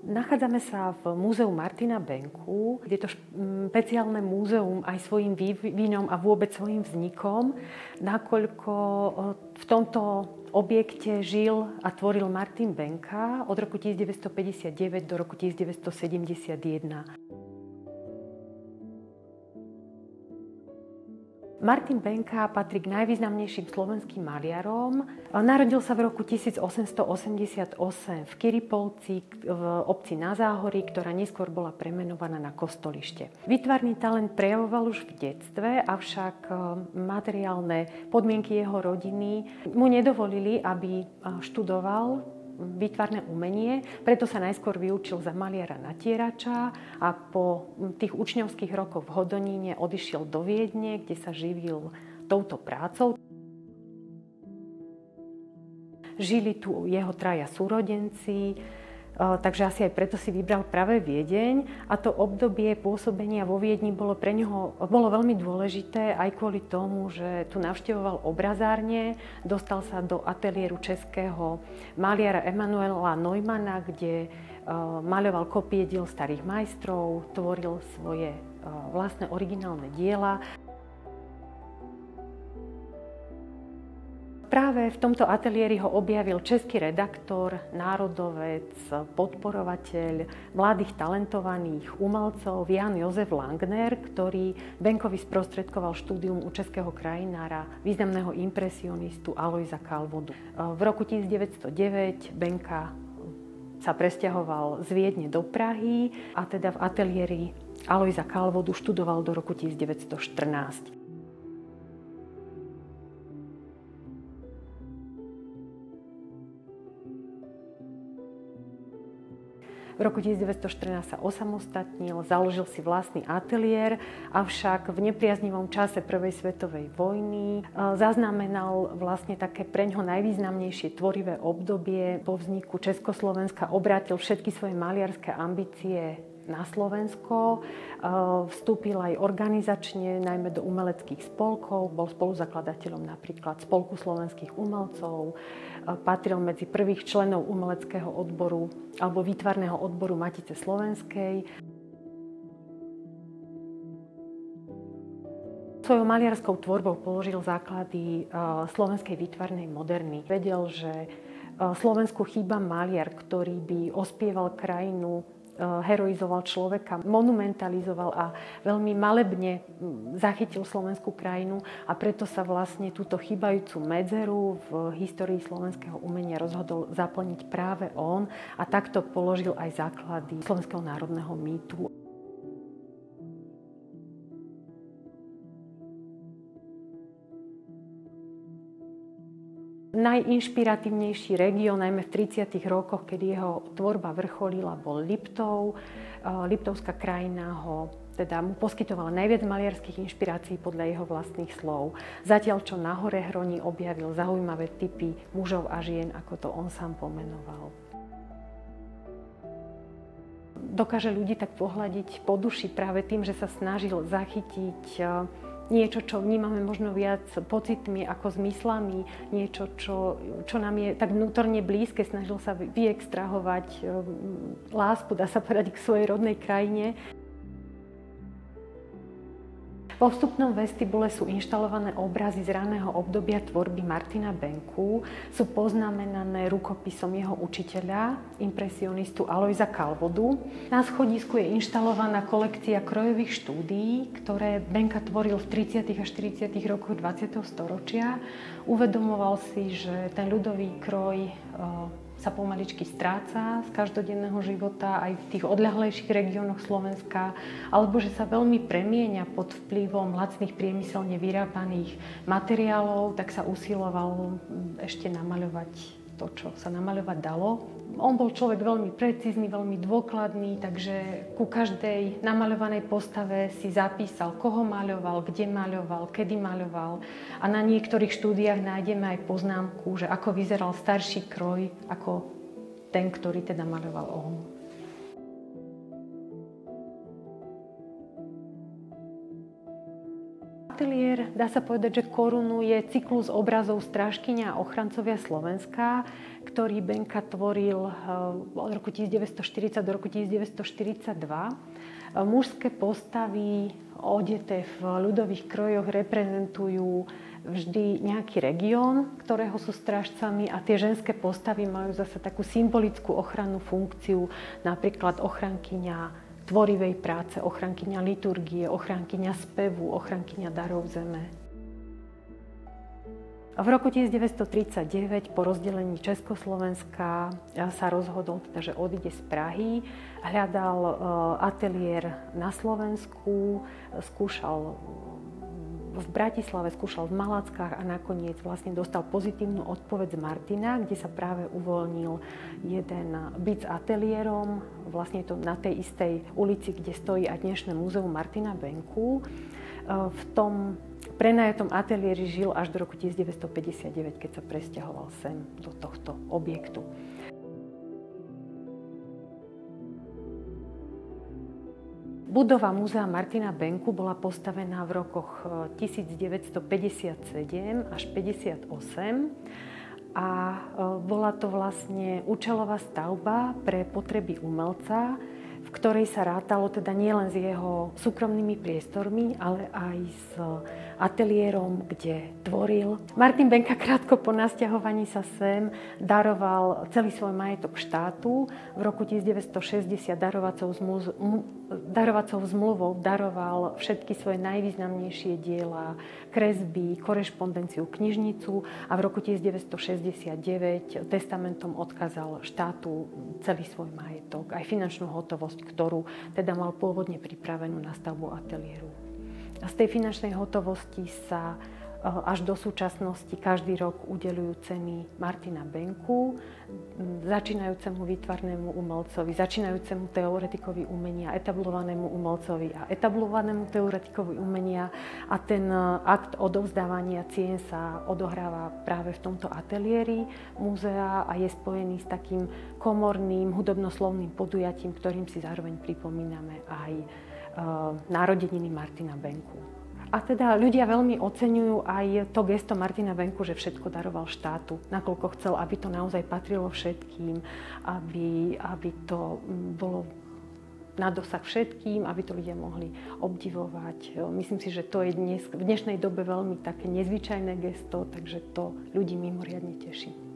Nachádzame sa v múzeu Martina Benku. Je to špeciálne múzeum aj svojím vývinom a vôbec svojím vznikom, nakoľko v tomto objekte žil a tvoril Martin Benka od roku 1959 do roku 1971. Martin Benka patrí k najvýznamnejším slovenským maliarom. Narodil sa v roku 1888 v Kiripolci v obci Na Záhorí, ktorá neskôr bola premenovaná na Kostolište. Výtvarný talent prejavoval už v detstve, avšak materiálne podmienky jeho rodiny mu nedovolili, aby študoval výtvarné umenie, preto sa najskôr vyučil za maliara natierača a po tých učňovských rokoch v Hodoníne odišiel do Viedne, kde sa živil touto prácou. Žili tu jeho traja súrodenci, takže asi aj preto si vybral práve Viedeň a to obdobie pôsobenia vo Viedni bolo pre neho veľmi dôležité aj kvôli tomu, že tu navštevoval obrazárne, dostal sa do ateliéru českého maliara Emanuela Neumana, kde maľoval kopie diel starých majstrov, tvoril svoje vlastné originálne diela. Práve v tomto ateliéri ho objavil český redaktor, národovec, podporovateľ mladých talentovaných umelcov Jan Jozef Langner, ktorý Benkovi sprostredkoval štúdium u českého krajinára, významného impresionistu Alojza Kalvodu. V roku 1909 Benka sa presťahoval z Viedne do Prahy a teda v ateliéri Alojza Kalvodu študoval do roku 1914. V roku 1914 sa osamostatnil, založil si vlastný ateliér, avšak v nepriaznivom čase Prvej svetovej vojny zaznamenal vlastne také preňho najvýznamnejšie tvorivé obdobie. Po vzniku Československa obrátil všetky svoje maliarské ambície na Slovensko. Vstúpil aj organizačne, najmä do umeleckých spolkov. Bol spoluzakladateľom napríklad Spolku slovenských umelcov. Patril medzi prvých členov umeleckého odboru alebo výtvarného odboru Matice slovenskej. Svojou maliarskou tvorbou položil základy slovenskej výtvarnej moderny. Vedel, že Slovensku chýba maliar, ktorý by ospieval krajinu, heroizoval človeka, monumentalizoval a veľmi malebne zachytil slovenskú krajinu a preto sa vlastne túto chýbajúcu medzeru v histórii slovenského umenia rozhodol zaplniť práve on a takto položil aj základy slovenského národného mýtu. Najinšpiratívnejší región, najmä v 30. rokoch, kedy jeho tvorba vrcholila, bol Liptov. Liptovská krajina mu poskytovala najviac maliarských inšpirácií podľa jeho vlastných slov. Zatiaľ, čo na Hore Hroni objavil zaujímavé typy mužov a žien, ako to on sám pomenoval. Dokáže ľudí tak pohľadiť po duši práve tým, že sa snažil zachytiť niečo, čo vnímame možno viac pocitmi ako zmyslami, niečo, čo nám je tak vnútorne blízke, snažil sa vyextrahovať lásku, dá sa povedať, k svojej rodnej krajine. Vo vstupnom vestibule sú inštalované obrazy z raného obdobia tvorby Martina Benku. Sú poznamenané rukopisom jeho učiteľa, impresionistu Alojza Kalvodu. Na schodisku je inštalovaná kolekcia krojových štúdií, ktoré Benka tvoril v 30. a 40. rokoch 20. storočia. Uvedomoval si, že ten ľudový kroj sa pomaličky stráca z každodenného života aj v tých odľahlejších regiónoch Slovenska, alebo že sa veľmi premieňa pod vplyvom lacných priemyselne vyrábaných materiálov, tak sa usiloval ešte namaľovať to, čo sa namaľovať dalo. On bol človek veľmi precízny, veľmi dôkladný, takže ku každej namaľovanej postave si zapísal, koho maľoval, kde maľoval, kedy maľoval. A na niektorých štúdiách nájdeme aj poznámku, že ako vyzeral starší kroj, ako ten, ktorý teda maľoval on. Ateliér, dá sa povedať, že korunuje cyklus obrazov Strážkyňa a ochrancovia Slovenska, ktorý Benka tvoril od roku 1940 do roku 1942. Mužské postavy odeté v ľudových krojoch reprezentujú vždy nejaký región, ktorého sú strážcami, a tie ženské postavy majú zase takú symbolickú ochrannú funkciu, napríklad ochrankyňa tvorivej práce, ochrankyňa liturgie, ochrankyňa spevu, ochrankyňa darov zeme. V roku 1939 po rozdelení Československa sa rozhodol, že odíde z Prahy, hľadal ateliér na Slovensku, skúšal v Bratislave, skúšal v Malackách a nakoniec vlastne dostal pozitívnu odpoveď z Martina, kde sa práve uvoľnil jeden byt s ateliérom, vlastne to na tej istej ulici, kde stojí aj dnešné múzeum Martina Benku. V tom prenajatom ateliéri žil až do roku 1959, keď sa presťahoval sem do tohto objektu. Budova múzea Martina Benku bola postavená v rokoch 1957 až 1958 a bola to vlastne účelová stavba pre potreby umelca, v ktorej sa rátalo teda nielen s jeho súkromnými priestormi, ale aj s ateliérom, kde tvoril. Martin Benka krátko po nasťahovaní sa sem daroval celý svoj majetok štátu. V roku 1960 darovacou zmluvou daroval všetky svoje najvýznamnejšie diela, kresby, korešpondenciu, knižnicu a v roku 1969 testamentom odkázal štátu celý svoj majetok, aj finančnú hotovosť, ktorú teda mal pôvodne pripravenú na stavbu ateliéru. A z tej finančnej hotovosti sa až do súčasnosti každý rok udeľujú ceny Martina Benku, začínajúcemu výtvarnému umelcovi, začínajúcemu teoretikovi umenia, etablovanému umelcovi a etablovanému teoretikovi umenia. A ten akt odovzdávania cien sa odohráva práve v tomto ateliéri múzea a je spojený s takým komorným hudobnoslovným podujatím, ktorým si zároveň pripomíname aj narodeniny Martina Benku. A teda ľudia veľmi oceňujú aj to gesto Martina Benku, že všetko daroval štátu, nakoľko chcel, aby to naozaj patrilo všetkým, aby to bolo na dosah všetkým, aby to ľudia mohli obdivovať. Myslím si, že to je v dnešnej dobe veľmi také nezvyčajné gesto, takže to ľudí mimoriadne teší.